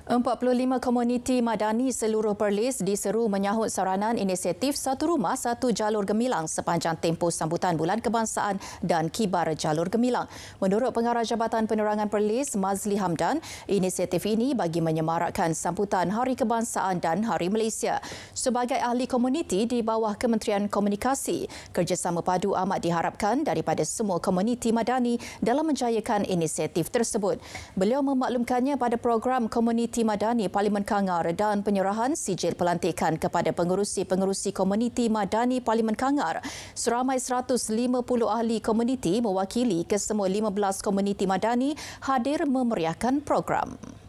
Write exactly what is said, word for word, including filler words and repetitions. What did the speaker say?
empat puluh lima komuniti Madani seluruh Perlis diseru menyahut saranan inisiatif Satu Rumah, Satu Jalur Gemilang sepanjang tempoh sambutan Bulan Kebangsaan dan Kibar Jalur Gemilang. Menurut Pengarah Jabatan Penerangan Perlis, Mazli Hamdan, inisiatif ini bagi menyemarakkan sambutan Hari Kebangsaan dan Hari Malaysia. Sebagai ahli komuniti di bawah Kementerian Komunikasi, kerjasama padu amat diharapkan daripada semua komuniti Madani dalam menjayakan inisiatif tersebut. Beliau memaklumkannya pada program Komuniti Madani Parlimen Kangar dan penyerahan sijil pelantikan kepada pengerusi-pengerusi komuniti Madani Parlimen Kangar. Seramai seratus lima puluh ahli komuniti mewakili kesemua lima belas komuniti Madani hadir memeriahkan program.